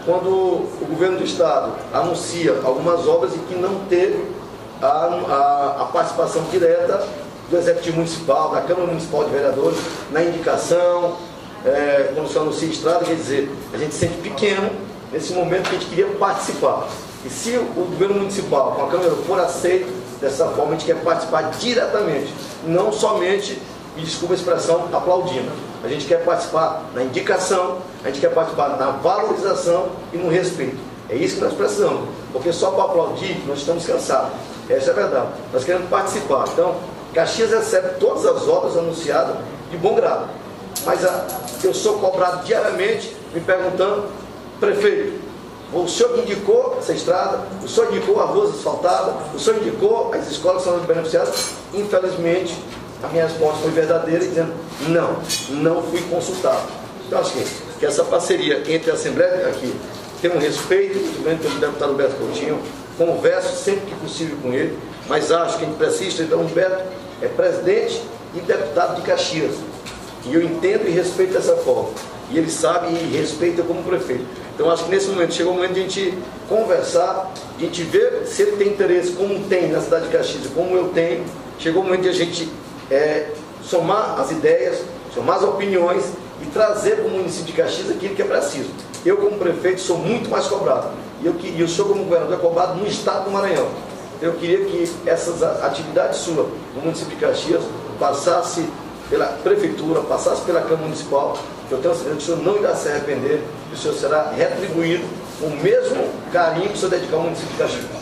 quando o governo do estado anuncia algumas obras e que não teve a participação direta do Executivo Municipal, da Câmara Municipal de Vereadores, na indicação, quando se anuncia estrada, quer dizer, a gente se sente pequeno nesse momento que a gente queria participar. E se o governo municipal, com a Câmara, for aceito dessa forma, a gente quer participar diretamente, não somente, me desculpa a expressão, aplaudindo. A gente quer participar na indicação, a gente quer participar na valorização e no respeito. É isso que nós precisamos, porque só para aplaudir nós estamos cansados. Essa é a verdade. Nós queremos participar. Então, Caxias recebe todas as obras anunciadas de bom grado. Mas eu sou cobrado diariamente me perguntando, prefeito, o senhor que indicou essa estrada, o senhor indicou a rua asfaltada, o senhor indicou as escolas que são beneficiadas. Infelizmente, a minha resposta foi verdadeira, dizendo, não fui consultado. Então, acho que essa parceria entre a Assembleia aqui tem um respeito muito grande pelo deputado Humberto Coutinho, converso sempre que possível com ele, mas acho que a gente precisa, então, Humberto é presidente e deputado de Caxias. E eu entendo e respeito dessa forma. E ele sabe e respeita como prefeito. Então, acho que nesse momento, chegou o momento de a gente conversar, de a gente ver se ele tem interesse, como tem na cidade de Caxias, como eu tenho. Chegou o momento de a gente somar as ideias, somar as opiniões e trazer para o município de Caxias aquilo que é preciso. Eu, como prefeito, sou muito mais cobrado. E o senhor, como governador, é cobrado no estado do Maranhão. Eu queria que essas atividades suas no município de Caxias passasse pela prefeitura, passasse pela Câmara Municipal, que eu tenho certeza que o senhor não irá se arrepender, que o senhor será retribuído com o mesmo carinho que o senhor dedicar ao município de Caxias.